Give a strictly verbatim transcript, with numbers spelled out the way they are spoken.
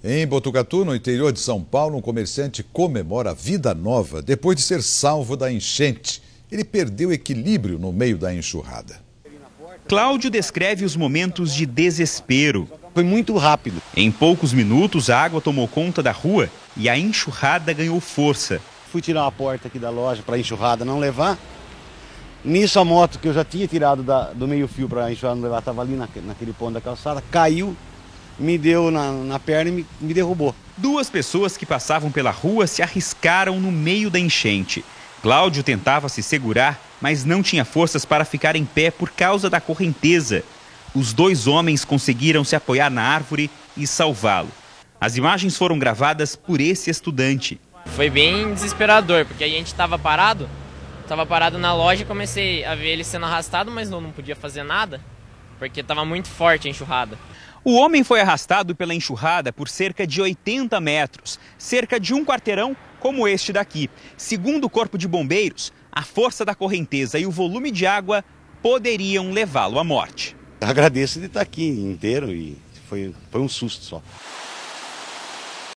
Em Botucatu, no interior de São Paulo, um comerciante comemora a vida nova depois de ser salvo da enchente. Ele perdeu equilíbrio no meio da enxurrada. Cláudio descreve os momentos de desespero. Foi muito rápido. Em poucos minutos, a água tomou conta da rua e a enxurrada ganhou força. Fui tirar uma porta aqui da loja para a enxurrada não levar. Nisso a moto que eu já tinha tirado da, do meio fio para a enxurrada não levar, estava ali na, naquele ponto da calçada, caiu, me deu na, na perna e me, me derrubou. Duas pessoas que passavam pela rua se arriscaram no meio da enchente. Cláudio tentava se segurar, mas não tinha forças para ficar em pé por causa da correnteza. Os dois homens conseguiram se apoiar na árvore e salvá-lo. As imagens foram gravadas por esse estudante. Foi bem desesperador, porque a gente estava parado, estava parado na loja e comecei a ver ele sendo arrastado, mas não, não podia fazer nada, porque estava muito forte a enxurrada. O homem foi arrastado pela enxurrada por cerca de oitenta metros, cerca de um quarteirão como este daqui. Segundo o Corpo de Bombeiros, a força da correnteza e o volume de água poderiam levá-lo à morte. Agradeço de estar aqui inteiro e foi, foi um susto só.